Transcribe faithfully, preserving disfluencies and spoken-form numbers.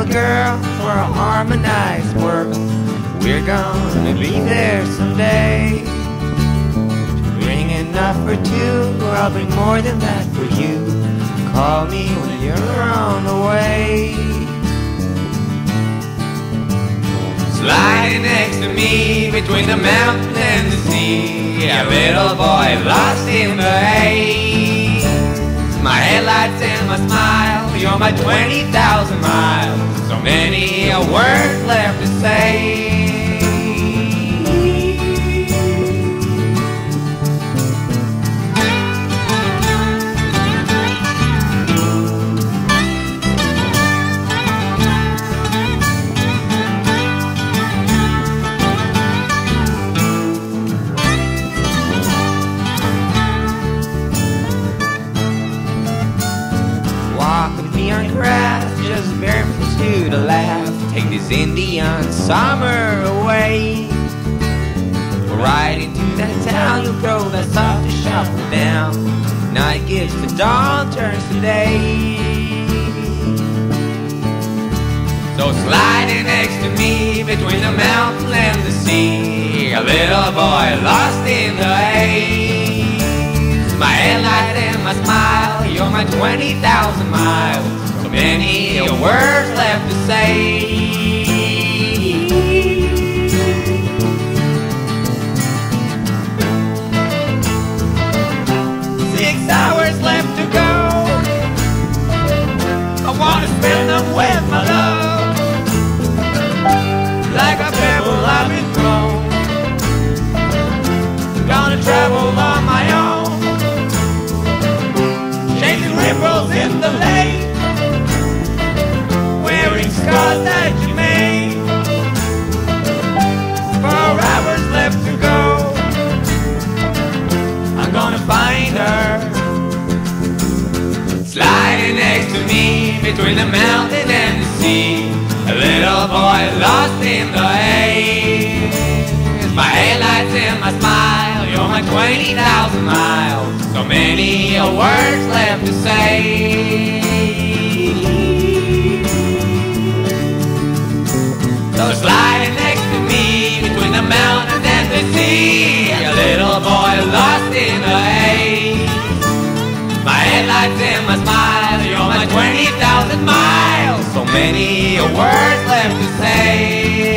girl for a harmonized world. We're gonna be there someday. Bring enough for two, or I'll bring more than that for you. Call me when you're on the way. Sliding next to me between the mountain and the sea, a little boy lost in the haze. My headlights and my smile, you're my twenty thousand miles. So many words left to say. Walk with me on grass, just barefoot to the laugh. Take this Indian summer away. Right into that town, you'll throw that soft shuffle down. Night gives to dawn, turns to day. So sliding next to me between the mountain and the sea, a little boy lost in the haze. My headlight and my smile, you're my twenty thousand miles. So many words left to say. Six hours left to go. I wanna spend them with my love. Like a pebble I've been thrown. Gonna travel on my own. Chasing ripples in the lake. Wearing scars that you made. Four hours left to go. I'm gonna find her. Sliding next to me between the mountain and the sea, a little boy lost in the haze. My headlights and my smile, you're my twenty thousand miles. So many words left to say. So sliding next to me between the mountain and the sea, a little boy lost in the haze. My headlights and my smile, you're my twenty thousand miles. So many words left to say.